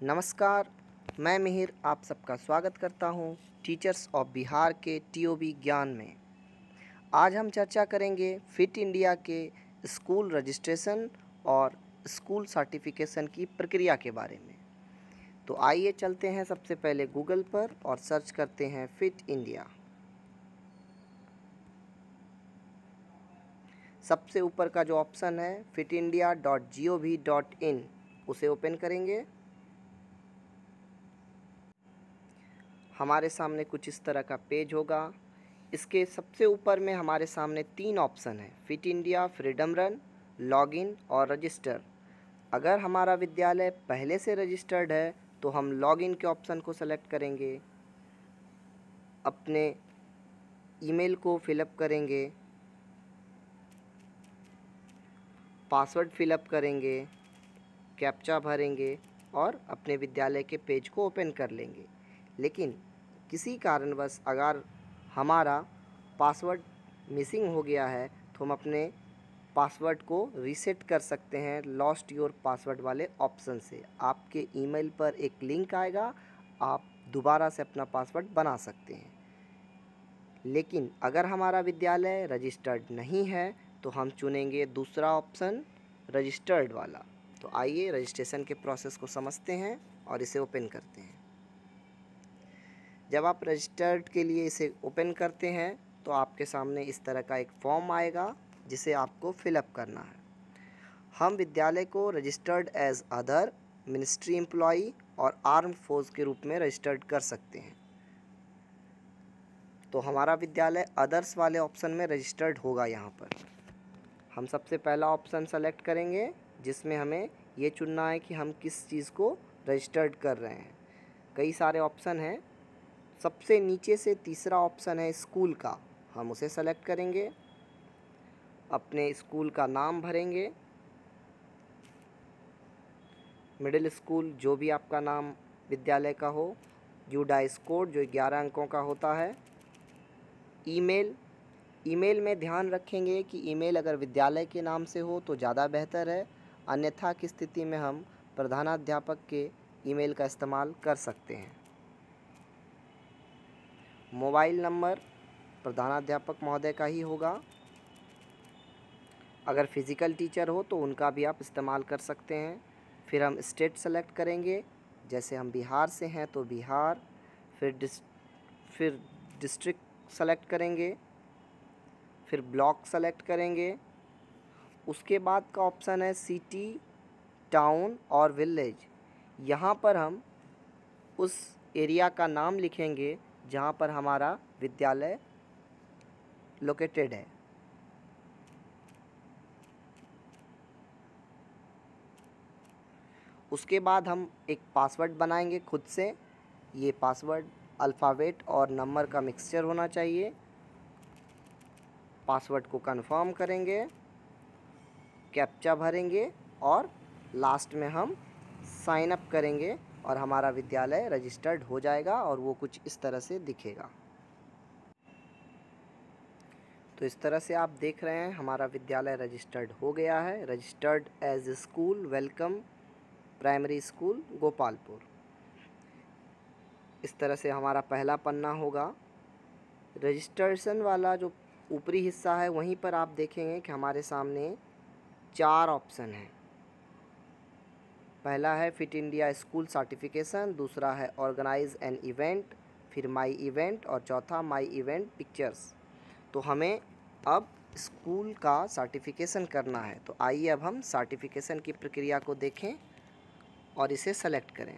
नमस्कार, मैं मिहिर आप सबका स्वागत करता हूं टीचर्स ऑफ बिहार के टीओबी ज्ञान में। आज हम चर्चा करेंगे फिट इंडिया के स्कूल रजिस्ट्रेशन और स्कूल सर्टिफिकेशन की प्रक्रिया के बारे में। तो आइए चलते हैं सबसे पहले गूगल पर और सर्च करते हैं फिट इंडिया। सबसे ऊपर का जो ऑप्शन है fitindia.gov.in उसे ओपन करेंगे। हमारे सामने कुछ इस तरह का पेज होगा। इसके सबसे ऊपर में हमारे सामने 3 ऑप्शन है, fit India, freedom run, login और रजिस्टर। अगर हमारा विद्यालय पहले से रजिस्टर्ड है तो हम लॉगिन के ऑप्शन को सेलेक्ट करेंगे, अपने ईमेल को फिलअप करेंगे, पासवर्ड फिलअप करेंगे, कैप्चा भरेंगे और अपने विद्यालय के पेज को ओपन कर लेंगे। लेकिन किसी कारणवश अगर हमारा पासवर्ड मिसिंग हो गया है तो हम अपने पासवर्ड को रीसेट कर सकते हैं लॉस्ट योर पासवर्ड वाले ऑप्शन से। आपके ईमेल पर एक लिंक आएगा, आप दोबारा से अपना पासवर्ड बना सकते हैं। लेकिन अगर हमारा विद्यालय रजिस्टर्ड नहीं है तो हम चुनेंगे दूसरा ऑप्शन, रजिस्टर्ड वाला। तो आइए रजिस्ट्रेशन के प्रोसेस को समझते हैं और इसे ओपन करते हैं। जब आप रजिस्टर्ड के लिए इसे ओपन करते हैं तो आपके सामने इस तरह का एक फॉर्म आएगा जिसे आपको फिलअप करना है। हम विद्यालय को registered as other, ministry employee और आर्म्ड फोर्स के रूप में रजिस्टर्ड कर सकते हैं। तो हमारा विद्यालय अदर्स वाले ऑप्शन में रजिस्टर्ड होगा। यहाँ पर हम सबसे पहला ऑप्शन सेलेक्ट करेंगे जिसमें हमें ये चुनना है कि हम किस चीज़ को रजिस्टर्ड कर रहे हैं। कई सारे ऑप्शन हैं। सबसे नीचे से तीसरा ऑप्शन है स्कूल का, हम उसे सेलेक्ट करेंगे, अपने स्कूल का नाम भरेंगे, मिडिल स्कूल जो भी आपका नाम विद्यालय का हो, यूडाइस कोड जो 11 अंकों का होता है, ईमेल में ध्यान रखेंगे कि ईमेल अगर विद्यालय के नाम से हो तो ज़्यादा बेहतर है, अन्यथा की स्थिति में हम प्रधानाध्यापक के ईमेल का इस्तेमाल कर सकते हैं। मोबाइल नंबर प्रधानाध्यापक महोदय का ही होगा। अगर फिज़िकल टीचर हो तो उनका भी आप इस्तेमाल कर सकते हैं। फिर हम स्टेट सेलेक्ट करेंगे, जैसे हम बिहार से हैं तो बिहार, फिर डिस्ट्रिक्ट सेलेक्ट करेंगे, फिर ब्लॉक सेलेक्ट करेंगे। उसके बाद का ऑप्शन है सिटी, टाउन और विलेज। यहाँ पर हम उस एरिया का नाम लिखेंगे जहाँ पर हमारा विद्यालय लोकेटेड है। उसके बाद हम एक पासवर्ड बनाएंगे खुद से। ये पासवर्ड अल्फ़ाबेट और नंबर का मिक्सचर होना चाहिए। पासवर्ड को कंफर्म करेंगे, कैप्चा भरेंगे और लास्ट में हम साइन अप करेंगे और हमारा विद्यालय रजिस्टर्ड हो जाएगा और वो कुछ इस तरह से दिखेगा। तो इस तरह से आप देख रहे हैं हमारा विद्यालय रजिस्टर्ड हो गया है। Registered as school welcome primary school Gopalpur. इस तरह से हमारा पहला पन्ना होगा। रजिस्ट्रेशन वाला जो ऊपरी हिस्सा है वहीं पर आप देखेंगे कि हमारे सामने 4 ऑप्शन हैं। पहला है फिट इंडिया स्कूल सर्टिफिकेशन, दूसरा है ऑर्गेनाइज एन इवेंट, फिर माई इवेंट और चौथा माई इवेंट पिक्चर्स। तो हमें अब स्कूल का सर्टिफिकेशन करना है। तो आइए अब हम सर्टिफिकेशन की प्रक्रिया को देखें और इसे सेलेक्ट करें।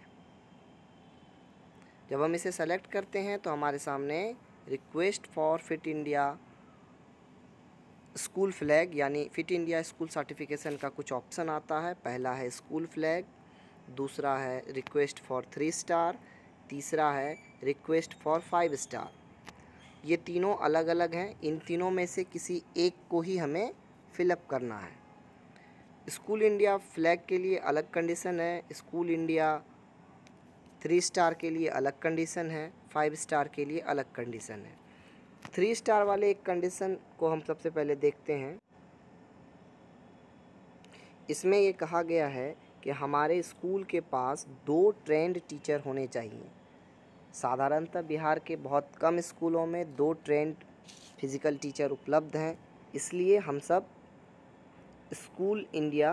जब हम इसे सेलेक्ट करते हैं तो हमारे सामने request for fit India school flag यानी फिट इंडिया स्कूल सर्टिफिकेशन का कुछ ऑप्शन आता है। पहला है स्कूल फ्लैग, दूसरा है रिक्वेस्ट फॉर 3 स्टार, तीसरा है रिक्वेस्ट फॉर 5 स्टार। ये तीनों अलग अलग हैं। इन तीनों में से किसी एक को ही हमें फिलअप करना है। स्कूल इंडिया फ्लैग के लिए अलग कंडीशन है, स्कूल इंडिया 3 स्टार के लिए अलग कंडीशन है, 5 स्टार के लिए अलग कंडीशन है। 3 स्टार वाले एक कंडीशन को हम सबसे पहले देखते हैं। इसमें ये कहा गया है कि हमारे स्कूल के पास 2 ट्रेंड टीचर होने चाहिए। साधारणतः बिहार के बहुत कम स्कूलों में 2 ट्रेंड फिज़िकल टीचर उपलब्ध हैं, इसलिए हम सब school India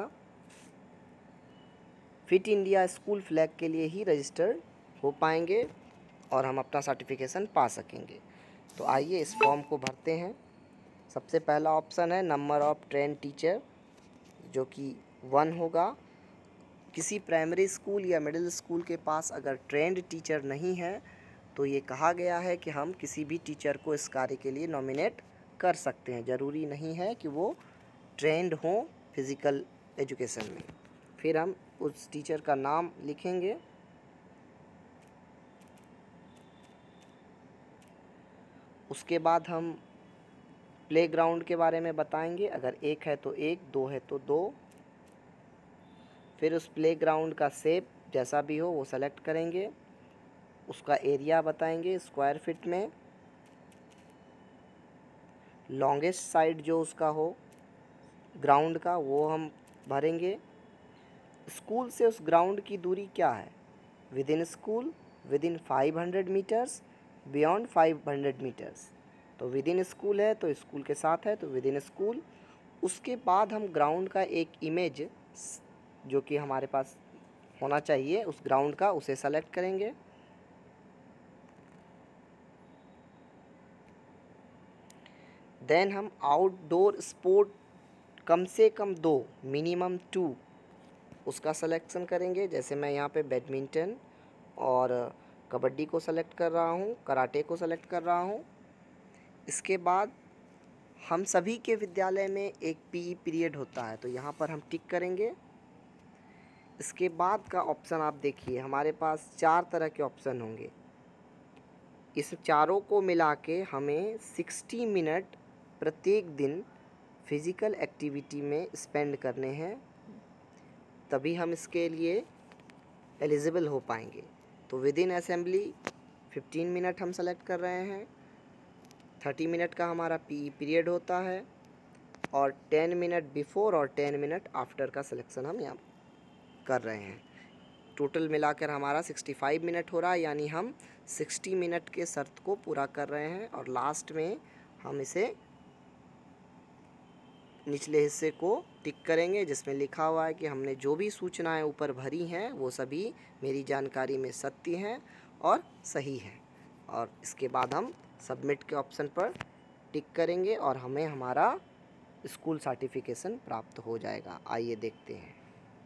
fit India school flag के लिए ही रजिस्टर्ड हो पाएंगे और हम अपना सर्टिफिकेशन पा सकेंगे। तो आइए इस फॉर्म को भरते हैं। सबसे पहला ऑप्शन है नंबर ऑफ़ ट्रेंड टीचर, जो कि 1 होगा। किसी प्राइमरी स्कूल या मिडिल स्कूल के पास अगर ट्रेंड टीचर नहीं है तो ये कहा गया है कि हम किसी भी टीचर को इस कार्य के लिए नॉमिनेट कर सकते हैं। ज़रूरी नहीं है कि वो ट्रेंड हो फिज़िकल एजुकेशन में। फिर हम उस टीचर का नाम लिखेंगे। उसके बाद हम प्लेग्राउंड के बारे में बताएंगे। अगर 1 है तो 1, 2 है तो 2। फिर उस प्लेग्राउंड का शेप जैसा भी हो वो सेलेक्ट करेंगे। उसका एरिया बताएंगे स्क्वायर फीट में। लॉन्गेस्ट साइड जो उसका हो ग्राउंड का वो हम भरेंगे। स्कूल से उस ग्राउंड की दूरी क्या है, within school, within 500 meters, beyond 500 meters. तो विद इन स्कूल है तो स्कूल के साथ है तो विद इन स्कूल। उसके बाद हम ग्राउंड का एक इमेज जो कि हमारे पास होना चाहिए उस ग्राउंड का, उसे सेलेक्ट करेंगे। देन हम आउटडोर स्पोर्ट कम से कम 2, मिनिमम 2 उसका सिलेक्शन करेंगे। जैसे मैं यहाँ पे बैडमिंटन और कबड्डी को सेलेक्ट कर रहा हूँ, कराटे को सेलेक्ट कर रहा हूँ। इसके बाद हम सभी के विद्यालय में एक पीई पीरियड होता है तो यहाँ पर हम टिक करेंगे। इसके बाद का ऑप्शन आप देखिए, हमारे पास 4 तरह के ऑप्शन होंगे। इस चारों को मिला के हमें 60 मिनट प्रत्येक दिन फिज़िकल एक्टिविटी में स्पेंड करने हैं, तभी हम इसके लिए एलिजिबल हो पाएंगे। तो विद इन असेंबली 15 मिनट हम सेलेक्ट कर रहे हैं। 30 मिनट का हमारा पीई पीरियड होता है और 10 मिनट बिफोर और 10 मिनट आफ्टर का सिलेक्शन हम यहाँ कर रहे हैं। टोटल मिलाकर हमारा 65 मिनट हो रहा है, यानी हम 60 मिनट के शर्त को पूरा कर रहे हैं। और लास्ट में हम इसे निचले हिस्से को टिक करेंगे जिसमें लिखा हुआ है कि हमने जो भी सूचनाएं ऊपर भरी हैं वो सभी मेरी जानकारी में सत्य हैं और सही हैं। और इसके बाद हम सबमिट के ऑप्शन पर टिक करेंगे और हमें हमारा स्कूल सर्टिफिकेशन प्राप्त हो जाएगा। आइए देखते हैं।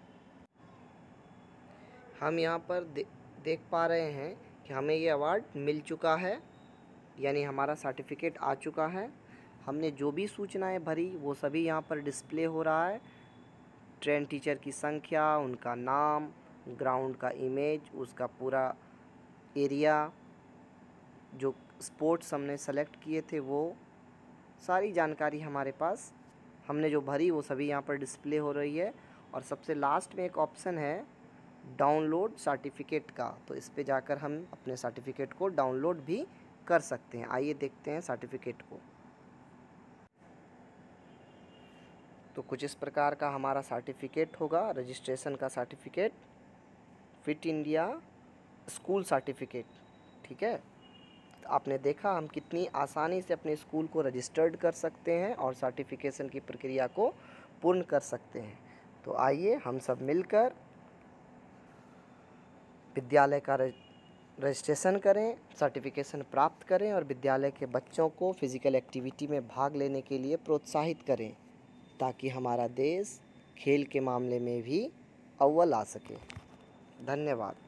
हम यहाँ पर देख पा रहे हैं कि हमें ये अवार्ड मिल चुका है, यानी हमारा सर्टिफिकेट आ चुका है। हमने जो भी सूचनाएं भरी वो सभी यहाँ पर डिस्प्ले हो रहा है। ट्रेन टीचर की संख्या, उनका नाम, ग्राउंड का इमेज, उसका पूरा एरिया, जो स्पोर्ट्स हमने सेलेक्ट किए थे वो सारी जानकारी हमारे पास हमने जो भरी वो सभी यहाँ पर डिस्प्ले हो रही है। और सबसे लास्ट में एक ऑप्शन है डाउनलोड सर्टिफिकेट का, तो इस पे जाकर हम अपने सर्टिफिकेट को डाउनलोड भी कर सकते हैं। आइए देखते हैं सर्टिफिकेट को। तो कुछ इस प्रकार का हमारा सर्टिफिकेट होगा, रजिस्ट्रेशन का certificate, fit India school certificate. ठीक है, तो आपने देखा हम कितनी आसानी से अपने स्कूल को रजिस्टर्ड कर सकते हैं और सर्टिफिकेशन की प्रक्रिया को पूर्ण कर सकते हैं। तो आइए हम सब मिलकर विद्यालय का रजिस्ट्रेशन करें, सर्टिफिकेशन प्राप्त करें और विद्यालय के बच्चों को फिज़िकल एक्टिविटी में भाग लेने के लिए प्रोत्साहित करें, ताकि हमारा देश खेल के मामले में भी अव्वल आ सके। धन्यवाद।